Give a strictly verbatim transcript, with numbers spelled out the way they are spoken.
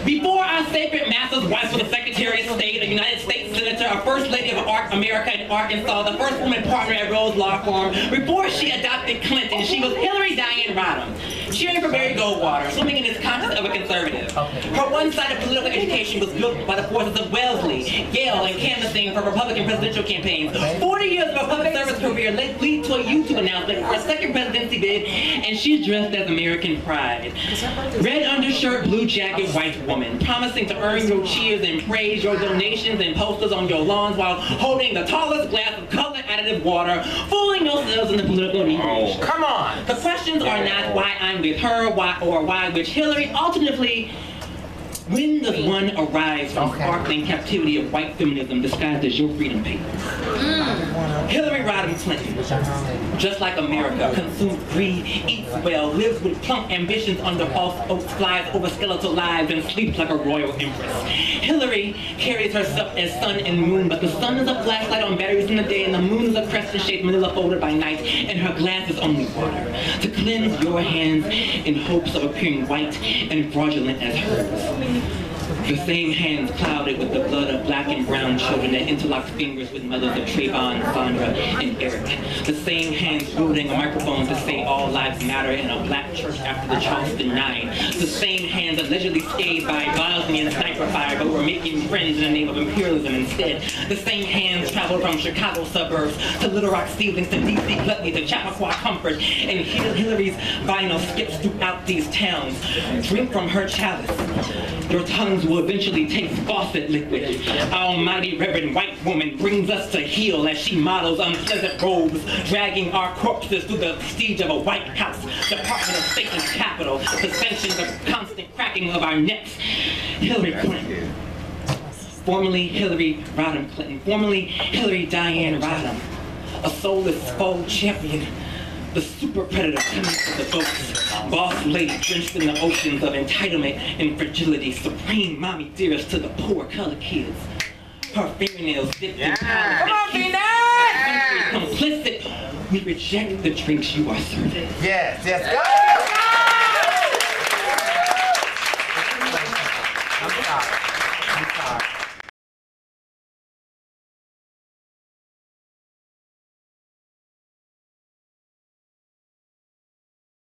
Before our sacred master's wife was the Secretary of State, a United States Senator, a First Lady of Ar America in Arkansas, the first woman partner at Rose Law Firm, before she adopted Clinton, she was Hillary Diane Rodham, cheering for Barry Goldwater, swimming in his conscience of a conservative. Her one-sided political education was built by the forces of Wellesley, Yale, and canvassing for Republican presidential campaigns. forty years of her public service career led lead to a YouTube announcement for a second presidency bid, and she's dressed as American pride. Red undershirt, blue jacket, white woman, promising to earn your cheers and praise, your donations and posters on your lawns while holding the tallest glass of colored additive water, fooling yourselves in the political inebriation. Come on! The questions are not why I'm with her, why or why with Hillary. Alternatively, when does one arise from Okay. sparkling captivity of white feminism disguised as your freedom papers? Mm. Hillary Rodham Clinton, just like America, consumes greed, eats well, lives with plump ambitions under false oaks, flies over skeletal lives, and sleeps like a royal empress. Hillary carries herself as sun and moon, but the sun is a flashlight on batteries in the day, and the moon is a crescent-shaped manila folded by night, and her glass is only water, to cleanse your hands in hopes of appearing white and fraudulent as hers. The same hands clouded with the blood of black and brown children that interlocked fingers with mothers of Trayvon, Sandra, and Eric. The same hands wielding a microphone to say all lives matter in a black church after the Charleston Nine. The same hands allegedly scathed by Bosnian sniper fire but were making friends in the name of imperialism instead. The same hands traveled from Chicago suburbs to Little Rock, Stevenson, D C, Gluttony, to Chappaqua, Comfort, and Hillary's vinyl skips throughout these towns. Drink from her chalice. Your tongues will eventually taste faucet liquid. Almighty Reverend White Woman brings us to heel as she models unpleasant robes, dragging our corpses through the prestige of a White House, Department of State and Capitol, the sanctions of constant cracking of our necks. Hillary Clinton, formerly Hillary Rodham Clinton, formerly Hillary Diane Rodham, a soulless foe champion, the super predator coming to the boats, boss lady drenched in the oceans of entitlement and fragility, supreme mommy dearest to the poor colored kids. Her fingernails dipped in powder. Come on, Venus! Complicit, we reject the drinks you are serving. Yes, yes, go! I'm sorry. I'm sorry.